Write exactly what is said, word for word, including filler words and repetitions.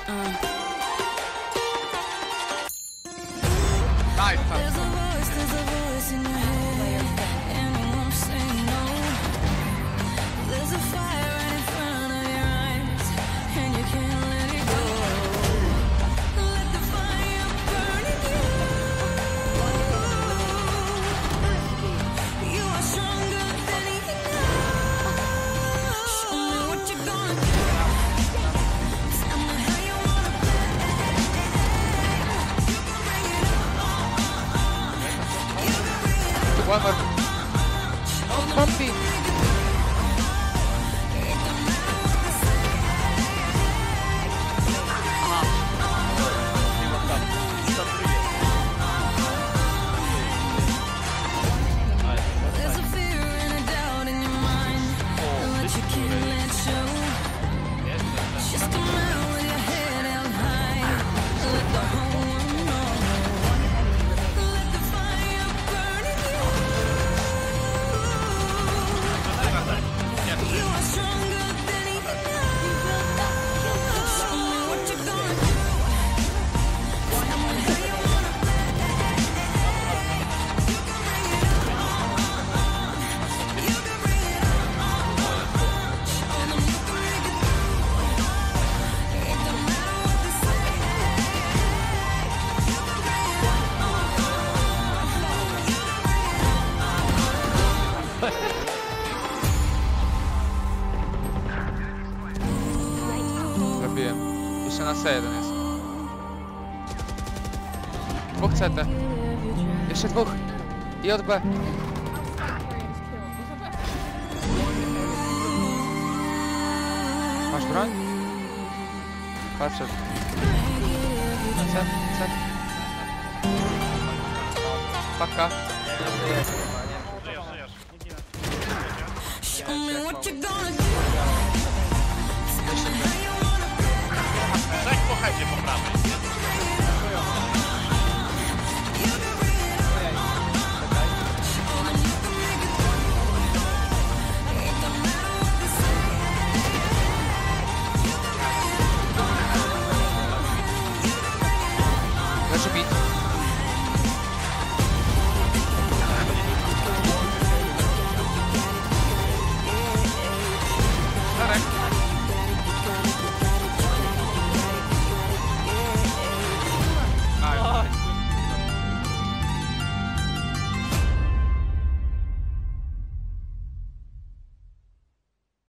One more. Bumpy. There's a fear and a doubt in your mind that you can't let show. Just come out with your head held high. Let the whole world know. Let the fire burn in you. You are stronger than even now. Show me what you're gonna do. Tell me how you wanna play. You can bring it on. You can bring it on. Show them you can make it through. It don't matter what they say. You can bring it Zabiłem. Jeszcze na C jeden jest. Dwóch C T. Jeszcze dwóch. I od B. Masz broń? Patrzę. C, C. Paka. Show me what you're gonna do.